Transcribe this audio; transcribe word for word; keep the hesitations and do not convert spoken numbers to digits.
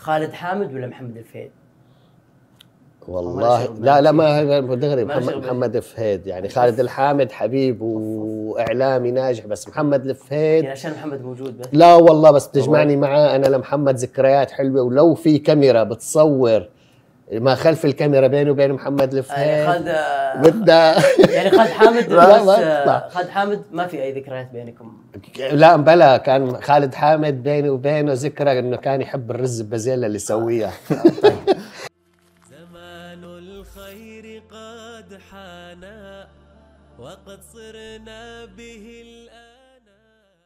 خالد حامد ولا محمد الفهيد؟ والله لا لا ما دغري محمد, محمد الفهيد يعني. خالد الحامد حبيب واعلامي ناجح، بس محمد الفهيد يعني عشان محمد موجود بس. لا والله بس بتجمعني معاه انا لمحمد ذكريات حلوه، ولو في كاميرا بتصور ما خلف الكاميرا بيني وبين محمد الفهيد يعني خالد بدها يعني خالد حامد بس خالد حامد ما في اي ذكريات بينكم؟ لا بلا، كان خالد حامد بيني وبينه ذكرى انه كان يحب الرز ببازيلا اللي يسويها. طيب. زمان الخير قد حانا وقد صرنا به الآن.